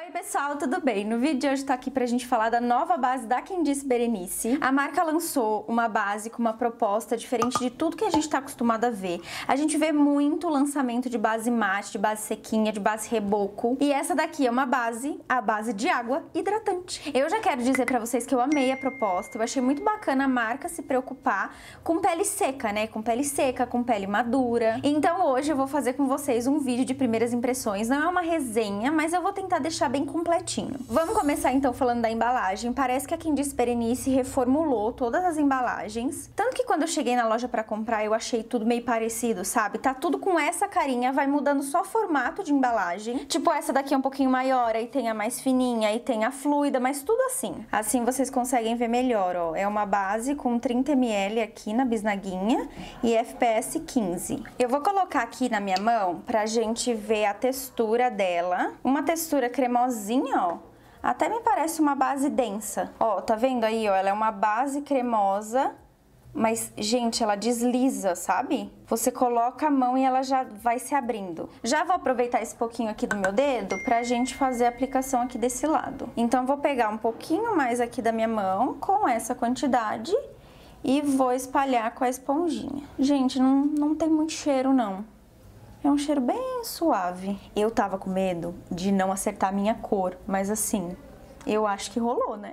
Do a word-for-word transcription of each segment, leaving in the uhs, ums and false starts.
Oi pessoal, tudo bem? No vídeo de hoje tô aqui pra gente falar da nova base da Quem Disse Berenice. A marca lançou uma base com uma proposta diferente de tudo que a gente tá acostumado a ver. A gente vê muito lançamento de base mate, de base sequinha, de base reboco. E essa daqui é uma base, a base de água hidratante. Eu já quero dizer pra vocês que eu amei a proposta. Eu achei muito bacana a marca se preocupar com pele seca, né? Com pele seca, com pele madura. Então hoje eu vou fazer com vocês um vídeo de primeiras impressões. Não é uma resenha, mas eu vou tentar deixar bem completinho. Vamos começar então falando da embalagem. Parece que a Quem Disse Berenice reformulou todas as embalagens. Tanto que quando eu cheguei na loja pra comprar, eu achei tudo meio parecido, sabe? Tá tudo com essa carinha, vai mudando só formato de embalagem. Tipo, essa daqui é um pouquinho maior, aí tem a mais fininha, aí tem a fluida, mas tudo assim. Assim vocês conseguem ver melhor, ó. É uma base com trinta mililitros aqui na bisnaguinha e F P S quinze. Eu vou colocar aqui na minha mão pra gente ver a textura dela. Uma textura cremosinha, ó. Até me parece uma base densa. Ó, tá vendo aí, ó? Ela é uma base cremosa, mas, gente, ela desliza, sabe? Você coloca a mão e ela já vai se abrindo. Já vou aproveitar esse pouquinho aqui do meu dedo pra gente fazer a aplicação aqui desse lado. Então, vou pegar um pouquinho mais aqui da minha mão, com essa quantidade, e vou espalhar com a esponjinha. Gente, não, não tem muito cheiro, não. É um cheiro bem suave. Eu tava com medo de não acertar a minha cor, mas assim, eu acho que rolou, né?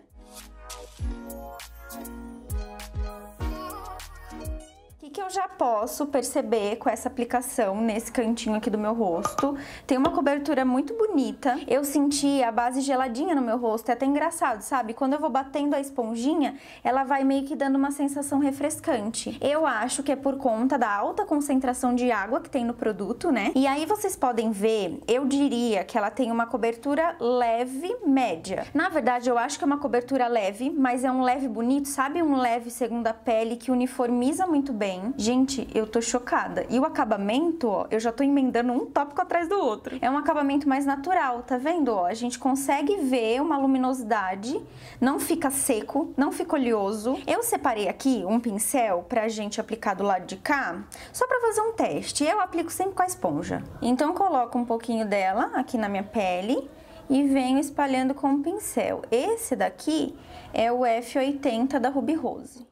O que eu já posso perceber com essa aplicação nesse cantinho aqui do meu rosto? Tem uma cobertura muito bonita. Eu senti a base geladinha no meu rosto, é até engraçado, sabe? Quando eu vou batendo a esponjinha, ela vai meio que dando uma sensação refrescante. Eu acho que é por conta da alta concentração de água que tem no produto, né? E aí vocês podem ver, eu diria que ela tem uma cobertura leve, média. Na verdade, eu acho que é uma cobertura leve, mas é um leve bonito, sabe? Um leve segunda pele que uniformiza muito bem. Gente, eu tô chocada. E o acabamento, ó, eu já tô emendando um tópico atrás do outro. É um acabamento mais natural, tá vendo? Ó, a gente consegue ver uma luminosidade, não fica seco, não fica oleoso. Eu separei aqui um pincel pra gente aplicar do lado de cá, só pra fazer um teste. Eu aplico sempre com a esponja. Então, coloco um pouquinho dela aqui na minha pele e venho espalhando com o pincel. Esse daqui é o F oitenta da Ruby Rose.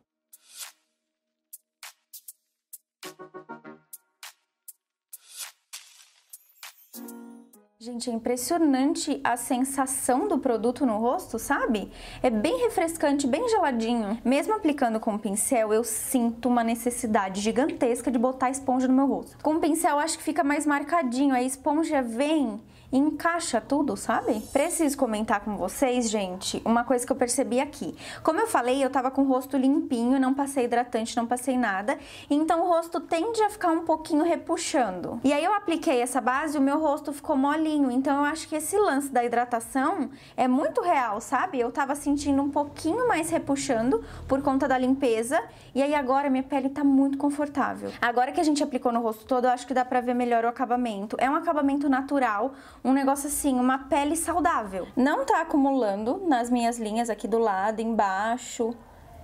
Gente, é impressionante a sensação do produto no rosto, sabe? É bem refrescante, bem geladinho. Mesmo aplicando com o pincel, eu sinto uma necessidade gigantesca de botar a esponja no meu rosto. Com o pincel, eu acho que fica mais marcadinho, a esponja vem e encaixa tudo, sabe? Preciso comentar com vocês, gente, uma coisa que eu percebi aqui. Como eu falei, eu tava com o rosto limpinho, não passei hidratante, não passei nada, então o rosto tende a ficar um pouquinho repuxando. E aí eu apliquei essa base e o meu rosto ficou molinho, então eu acho que esse lance da hidratação é muito real, sabe? Eu tava sentindo um pouquinho mais repuxando por conta da limpeza, e aí agora minha pele tá muito confortável. Agora que a gente aplicou no rosto todo, eu acho que dá pra ver melhor o acabamento. É um acabamento natural, um negócio assim, uma pele saudável. Não tá acumulando nas minhas linhas aqui do lado, embaixo.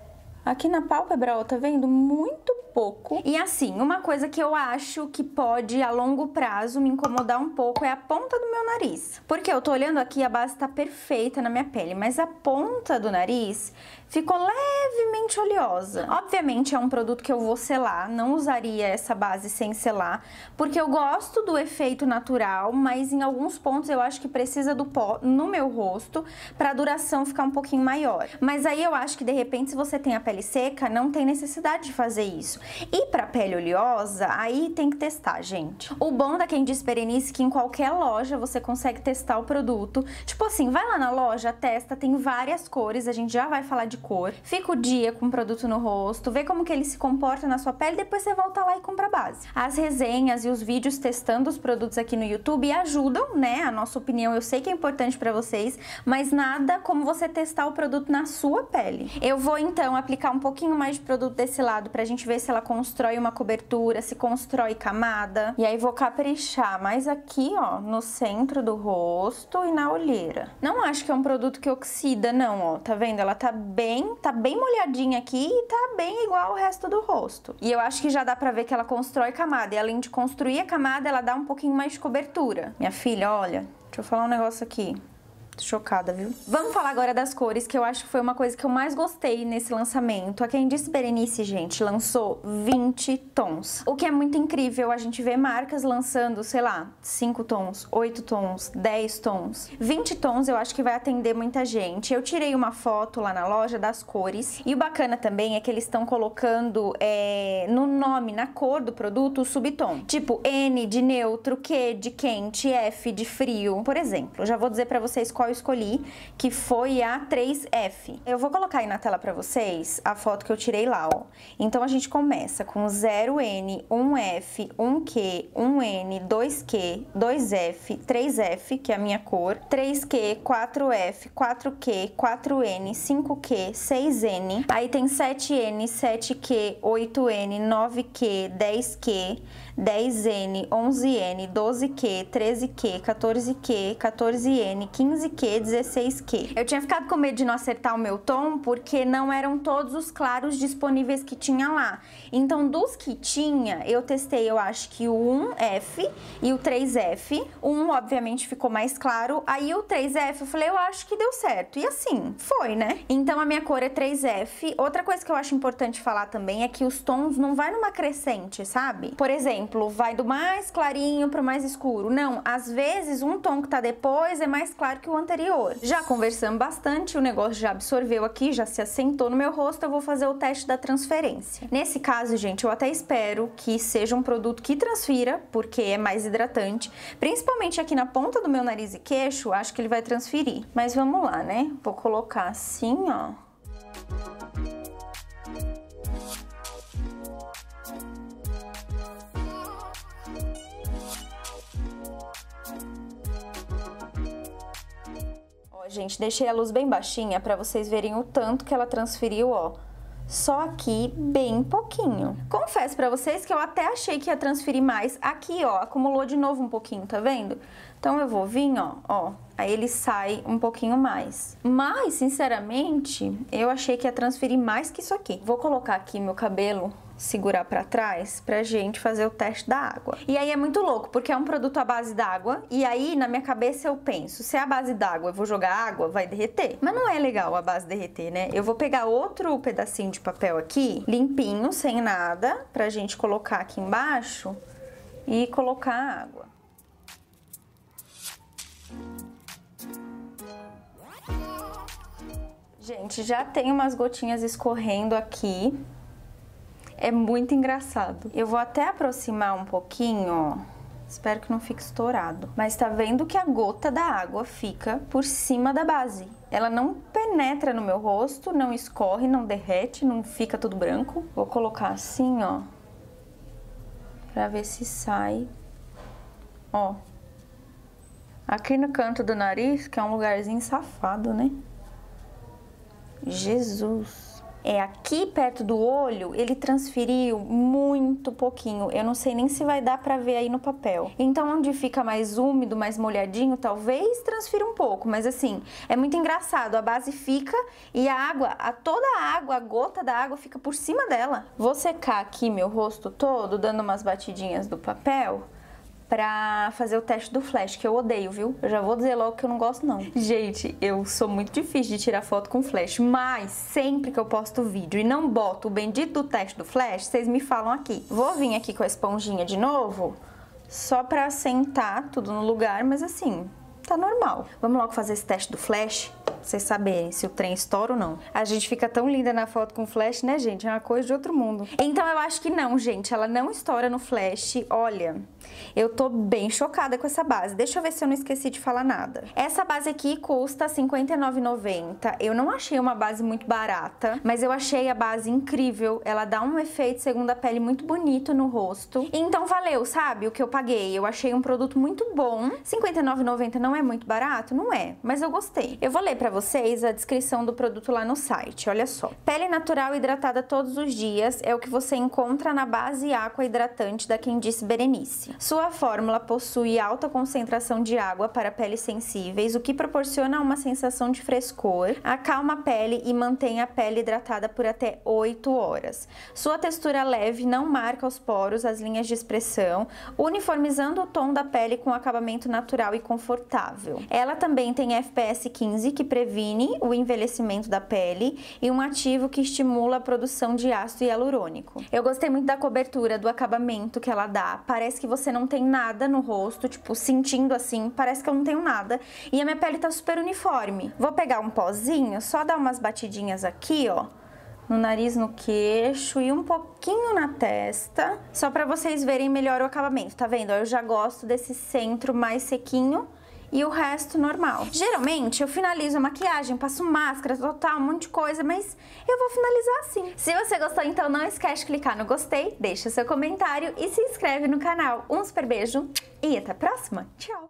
Aqui na pálpebra, ó, tá vendo? Muito pouco. E assim, uma coisa que eu acho que pode a longo prazo me incomodar um pouco é a ponta do meu nariz. Porque eu tô olhando aqui, a base tá perfeita na minha pele, mas a ponta do nariz ficou levemente oleosa. Obviamente é um produto que eu vou selar, não usaria essa base sem selar, porque eu gosto do efeito natural, mas em alguns pontos eu acho que precisa do pó no meu rosto pra duração ficar um pouquinho maior. Mas aí eu acho que de repente se você tem a pele seca, não tem necessidade de fazer isso. E pra pele oleosa, aí tem que testar, gente. O bom da Quem Disse Berenice é que em qualquer loja você consegue testar o produto. Tipo assim, vai lá na loja, testa, tem várias cores, a gente já vai falar de cor, fica o dia com o produto no rosto, vê como que ele se comporta na sua pele, depois você volta lá e compra a base. As resenhas e os vídeos testando os produtos aqui no YouTube ajudam, né? A nossa opinião eu sei que é importante pra vocês, mas nada como você testar o produto na sua pele. Eu vou então aplicar um pouquinho mais de produto desse lado pra gente ver se ela constrói uma cobertura, se constrói camada. E aí vou caprichar mais aqui, ó, no centro do rosto e na olheira. Não acho que é um produto que oxida, não, ó, tá vendo? Ela tá bem bem, tá bem molhadinha aqui e tá bem igual o resto do rosto. E eu acho que já dá pra ver que ela constrói camada. E além de construir a camada, ela dá um pouquinho mais de cobertura. Minha filha, olha, deixa eu falar um negócio aqui. Tô chocada, viu? Vamos falar agora das cores, que eu acho que foi uma coisa que eu mais gostei nesse lançamento. A Quem Disse Berenice, gente, lançou vinte tons. O que é muito incrível, a gente vê marcas lançando, sei lá, cinco tons, oito tons, dez tons. vinte tons eu acho que vai atender muita gente. Eu tirei uma foto lá na loja das cores. E o bacana também é que eles estão colocando é, no nome, na cor do produto, o subtom. Tipo N de neutro, Q de quente, F de frio. Por exemplo, já vou dizer pra vocês qual eu escolhi, que foi a três F. Eu vou colocar aí na tela pra vocês a foto que eu tirei lá, ó. Então a gente começa com zero N, um F, um Q, um N, dois Q, dois F, três F, que é a minha cor, três Q, quatro F, quatro Q, quatro N, cinco Q, seis N. Aí tem sete N, sete Q, oito N, nove Q, dez Q, dez N, onze N, doze Q, treze Q, quatorze Q, quatorze N, quinze Q, dezesseis Q. Eu tinha ficado com medo de não acertar o meu tom, porque não eram todos os claros disponíveis que tinha lá. Então, dos que tinha, eu testei, eu acho que o um F e o três F. O um, obviamente, ficou mais claro. Aí, o três F, eu falei, eu acho que deu certo. E assim, foi, né? Então, a minha cor é três F. Outra coisa que eu acho importante falar também é que os tons não vai numa crescente, sabe? Por exemplo, vai do mais clarinho pro mais escuro. Não, às vezes, um tom que tá depois é mais claro que o anterior. Já conversamos bastante, o negócio já absorveu aqui, já se assentou no meu rosto, eu vou fazer o teste da transferência. Nesse caso, gente, eu até espero que seja um produto que transfira, porque é mais hidratante. Principalmente aqui na ponta do meu nariz e queixo, acho que ele vai transferir. Mas vamos lá, né? Vou colocar assim, ó. Gente, deixei a luz bem baixinha pra vocês verem o tanto que ela transferiu, ó. Só aqui, bem pouquinho. Confesso pra vocês que eu até achei que ia transferir mais. Aqui, ó, acumulou de novo um pouquinho, tá vendo? Então, eu vou vir, ó, ó. Aí ele sai um pouquinho mais. Mas, sinceramente, eu achei que ia transferir mais que isso aqui. Vou colocar aqui meu cabelo, segurar pra trás, pra gente fazer o teste da água. E aí é muito louco, porque é um produto à base d'água, e aí na minha cabeça eu penso, se é a base d'água eu vou jogar água, vai derreter. Mas não é legal a base derreter, né? Eu vou pegar outro pedacinho de papel aqui, limpinho, sem nada, pra gente colocar aqui embaixo e colocar a água. Gente, já tem umas gotinhas escorrendo aqui. É muito engraçado. Eu vou até aproximar um pouquinho, ó. Espero que não fique estourado. Mas tá vendo que a gota da água fica por cima da base. Ela não penetra no meu rosto, não escorre, não derrete, não fica tudo branco. Vou colocar assim, ó. Pra ver se sai. Ó. Aqui no canto do nariz, que é um lugarzinho safado, né? Jesus! É, aqui perto do olho, ele transferiu muito pouquinho. Eu não sei nem se vai dar pra ver aí no papel. Então, onde fica mais úmido, mais molhadinho, talvez transfira um pouco. Mas assim, é muito engraçado. A base fica e a água, a, toda a água, a gota da água fica por cima dela. Vou secar aqui meu rosto todo, dando umas batidinhas do papel, pra fazer o teste do flash, que eu odeio, viu? Eu já vou dizer logo que eu não gosto, não. Gente, eu sou muito difícil de tirar foto com flash, mas sempre que eu posto vídeo e não boto o bendito do teste do flash, vocês me falam aqui. Vou vir aqui com a esponjinha de novo, só pra assentar tudo no lugar, mas assim, tá normal. Vamos logo fazer esse teste do flash, pra vocês saberem se o trem estoura ou não. A gente fica tão linda na foto com flash, né, gente? É uma coisa de outro mundo. Então eu acho que não, gente. Ela não estoura no flash. Olha, eu tô bem chocada com essa base. Deixa eu ver se eu não esqueci de falar nada. Essa base aqui custa cinquenta e nove reais e noventa centavos. Eu não achei uma base muito barata, mas eu achei a base incrível. Ela dá um efeito segunda pele muito bonito no rosto. Então valeu, sabe? O que eu paguei. Eu achei um produto muito bom. cinquenta e nove reais e noventa centavos não é muito barato? Não é, mas eu gostei. Eu vou ler pra vocês a descrição do produto lá no site, olha só. Pele natural hidratada todos os dias é o que você encontra na base Aqua Hidratante da Quem Disse Berenice. Sua fórmula possui alta concentração de água para peles sensíveis, o que proporciona uma sensação de frescor, acalma a pele e mantém a pele hidratada por até oito horas. Sua textura leve não marca os poros, as linhas de expressão, uniformizando o tom da pele com acabamento natural e confortável. saudável. Ela também tem F P S quinze, que previne o envelhecimento da pele, e um ativo que estimula a produção de ácido hialurônico. Eu gostei muito da cobertura, do acabamento que ela dá. Parece que você não tem nada no rosto, tipo, sentindo assim, parece que eu não tenho nada. E a minha pele tá super uniforme. Vou pegar um pozinho, só dar umas batidinhas aqui, ó, no nariz, no queixo e um pouquinho na testa, só pra vocês verem melhor o acabamento, tá vendo? Eu já gosto desse centro mais sequinho e o resto normal. Geralmente eu finalizo a maquiagem, passo máscara, total, um monte de coisa, mas eu vou finalizar assim. Se você gostou, então não esquece de clicar no gostei, deixa seu comentário e se inscreve no canal. Um super beijo e até a próxima. Tchau!